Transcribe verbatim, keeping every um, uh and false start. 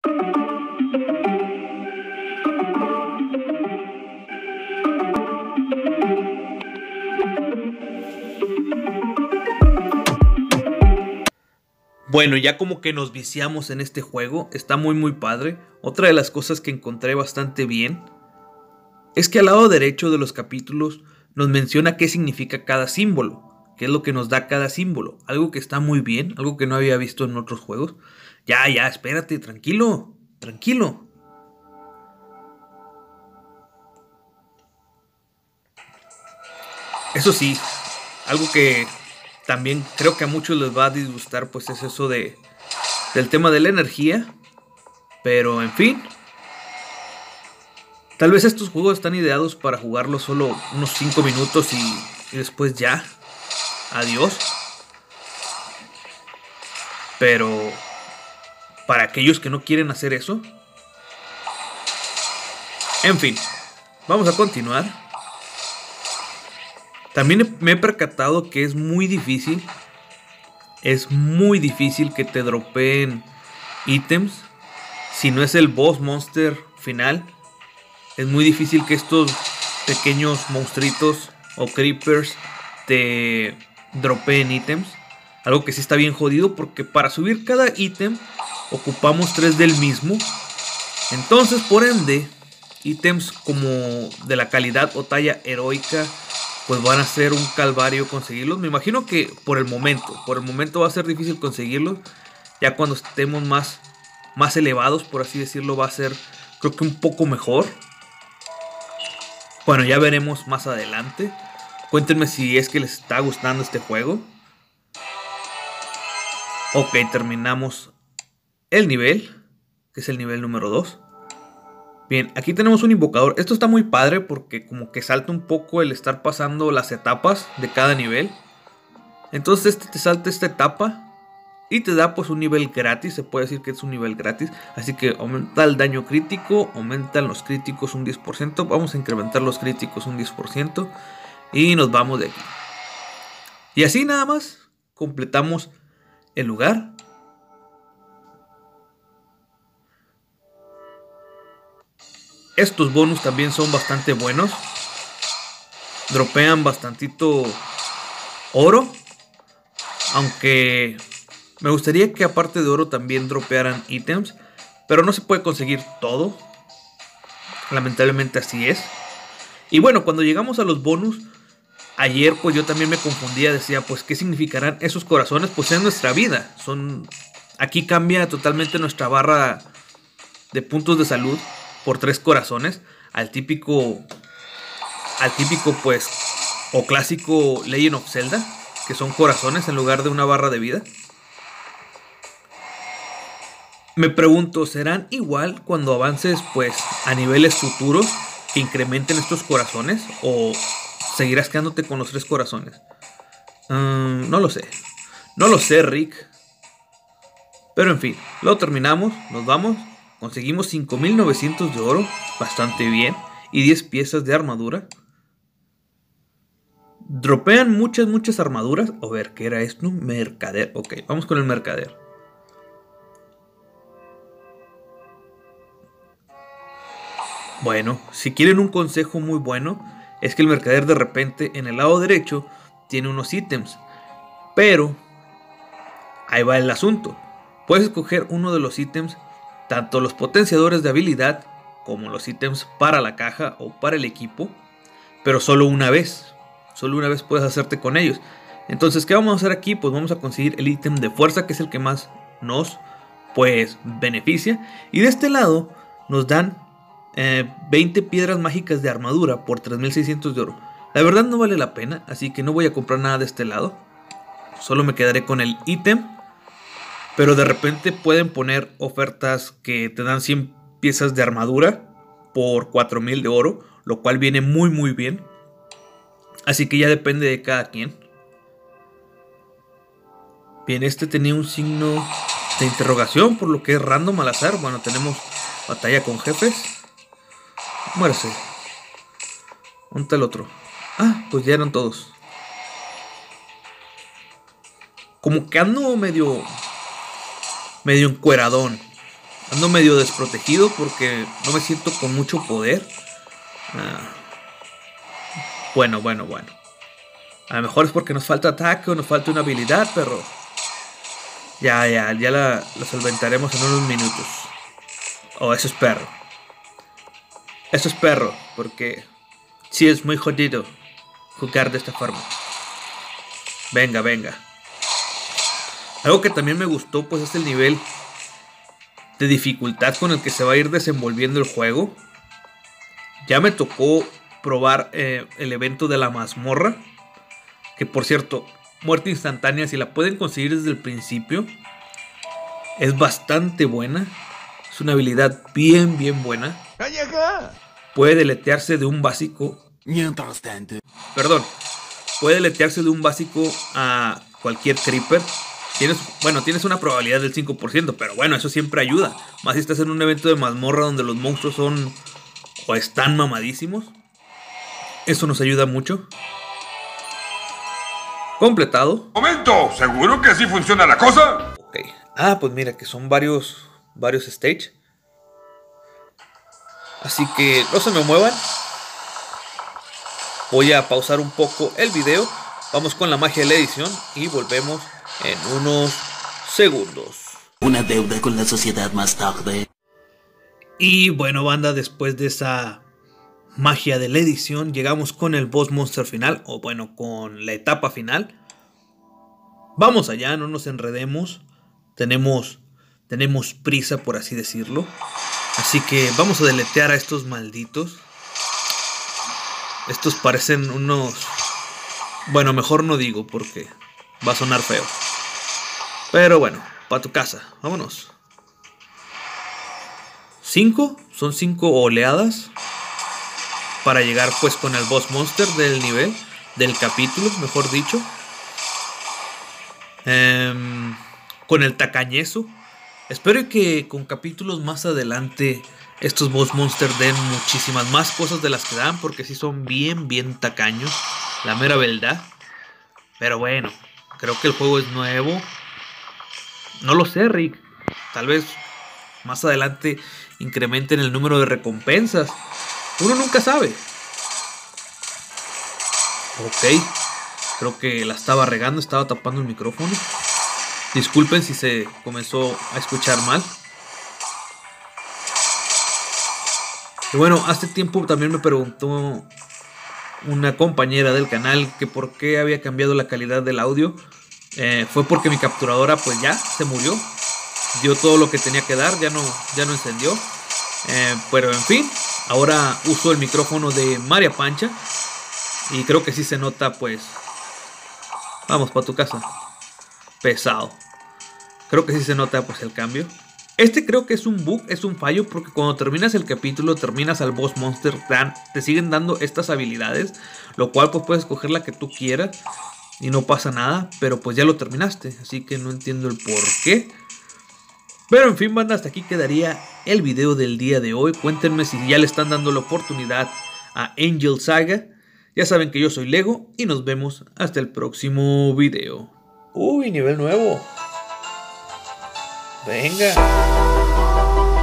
Bueno, ya como que nos viciamos en este juego, está muy muy padre. Otra de las cosas que encontré bastante bien es que al lado derecho de los capítulos nos menciona qué significa cada símbolo, qué es lo que nos da cada símbolo. Algo que está muy bien, algo que no había visto en otros juegos. Ya, ya, espérate, tranquilo, tranquilo. Eso sí, algo que también creo que a muchos les va a disgustar, pues es eso de del tema de la energía. Pero en fin, tal vez estos juegos están ideados para jugarlos solo unos cinco minutos y, y después ya, adiós. Pero para aquellos que no quieren hacer eso, en fin, vamos a continuar. También me he percatado que es muy difícil, es muy difícil que te dropeen ítems. Si no es el boss monster final, es muy difícil que estos pequeños monstruitos o creepers te dropeen ítems. Algo que sí está bien jodido, porque para subir cada ítem ocupamos tres del mismo. Entonces, por ende, ítems como de la calidad o talla heroica pues van a ser un calvario conseguirlos. Me imagino que por el momento, por el momento va a ser difícil conseguirlos. Ya cuando estemos más, más elevados, por así decirlo, va a ser, creo que un poco mejor. Bueno, ya veremos más adelante. Cuéntenme si es que les está gustando este juego. Ok, terminamos el nivel, que es el nivel número dos. Bien, aquí tenemos un invocador. Esto está muy padre porque como que salta un poco el estar pasando las etapas de cada nivel. Entonces este te salta esta etapa y te da pues un nivel gratis. Se puede decir que es un nivel gratis. Así que aumenta el daño crítico, aumentan los críticos un diez por ciento. Vamos a incrementar los críticos un diez por ciento. Y nos vamos de aquí. Y así nada más completamos el lugar. Estos bonus también son bastante buenos. Dropean bastantito oro. Aunque me gustaría que aparte de oro también dropearan ítems. Pero no se puede conseguir todo. Lamentablemente así es. Y bueno, cuando llegamos a los bonus, ayer pues yo también me confundía. Decía, pues ¿qué significarán esos corazones? Pues es nuestra vida. Son... Aquí cambia totalmente nuestra barra de puntos de salud por tres corazones, al típico, al típico pues, o clásico Legend of Zelda, que son corazones en lugar de una barra de vida. Me pregunto, ¿serán igual cuando avances pues a niveles futuros que incrementen estos corazones? ¿O seguirás quedándote con los tres corazones? Um, no lo sé, no lo sé, Rick. Pero en fin, lo terminamos, nos vamos. Conseguimos cinco mil novecientos de oro, bastante bien, y diez piezas de armadura. Dropean muchas, muchas armaduras. A ver, ¿qué era esto? Mercader. Ok, vamos con el mercader. Bueno, si quieren un consejo muy bueno, es que el mercader de repente en el lado derecho tiene unos ítems. Pero ahí va el asunto. Puedes escoger uno de los ítems, tanto los potenciadores de habilidad como los ítems para la caja o para el equipo, pero solo una vez. Solo una vez puedes hacerte con ellos. Entonces, ¿qué vamos a hacer aquí? Pues vamos a conseguir el ítem de fuerza, que es el que más nos pues beneficia. Y de este lado nos dan eh, veinte piedras mágicas de armadura por tres mil seiscientos de oro. La verdad no vale la pena, así que no voy a comprar nada de este lado. Solo me quedaré con el ítem. Pero de repente pueden poner ofertas que te dan cien piezas de armadura por cuatro mil de oro, lo cual viene muy muy bien. Así que ya depende de cada quien. Bien, este tenía un signo de interrogación, por lo que es random al azar. Bueno, tenemos batalla con jefes. Muérese. ¿Dónde está el otro? Ah, pues ya eran todos. Como que ando medio... medio encueradón. Ando medio desprotegido porque no me siento con mucho poder. Ah. Bueno, bueno, bueno. A lo mejor es porque nos falta ataque o nos falta una habilidad, pero... Ya, ya, ya la, la solventaremos en unos minutos. Oh, eso es perro. Eso es perro, porque... Sí es muy jodido jugar de esta forma. Venga, venga. Algo que también me gustó, pues, es el nivel de dificultad con el que se va a ir desenvolviendo el juego. Ya me tocó probar eh, el evento de la mazmorra, que por cierto, muerte instantánea, si la pueden conseguir desde el principio, es bastante buena. Es una habilidad bien, bien buena. Puede deletearse de un básico. Mientras tanto. Perdón. Puede deletearse de un básico a cualquier creeper. Tienes, bueno, tienes una probabilidad del cinco por ciento, pero bueno, eso siempre ayuda. Más si estás en un evento de mazmorra donde los monstruos son o están mamadísimos. Eso nos ayuda mucho. Completado. ¡Momento! ¿Seguro que así funciona la cosa? Ok. Ah, pues mira, que son varios, varios stage. Así que no se me muevan. Voy a pausar un poco el video. Vamos con la magia de la edición y volvemos en unos segundos. Una deuda con la sociedad más tarde. Y bueno, banda, después de esa magia de la edición, llegamos con el boss monster final, o bueno, con la etapa final. Vamos allá, no nos enredemos. Tenemos, tenemos prisa, por así decirlo. Así que vamos a deletear a estos malditos. Estos parecen unos... Bueno, mejor no digo porque va a sonar feo. Pero bueno, para tu casa, vámonos. ¿Cinco? Son cinco oleadas para llegar pues con el boss monster del nivel, del capítulo, mejor dicho. Um, con el tacañezo. Espero que con capítulos más adelante estos boss monster den muchísimas más cosas de las que dan, porque sí son bien, bien tacaños, la mera verdad. Pero bueno, creo que el juego es nuevo. No lo sé, Rick. Tal vez más adelante incrementen el número de recompensas. Uno nunca sabe. Ok. Creo que la estaba regando, estaba tapando el micrófono. Disculpen si se comenzó a escuchar mal. Y bueno, hace tiempo también me preguntó una compañera del canal que por qué había cambiado la calidad del audio. Eh, fue porque mi capturadora pues ya se murió. Dio todo lo que tenía que dar, ya no, ya no encendió. Eh, pero en fin, ahora uso el micrófono de María Pancha. Y creo que sí se nota pues... Vamos para tu casa. Pesado. Creo que sí se nota pues el cambio. Este creo que es un bug, es un fallo, porque cuando terminas el capítulo, terminas al boss monster, dan, te siguen dando estas habilidades, lo cual pues puedes escoger la que tú quieras y no pasa nada, pero pues ya lo terminaste, así que no entiendo el por qué. Pero en fin, banda, hasta aquí quedaría el video del día de hoy. Cuéntenme si ya le están dando la oportunidad a Angel Saga. Ya saben que yo soy Lego y nos vemos hasta el próximo video. Uy, nivel nuevo. Venga.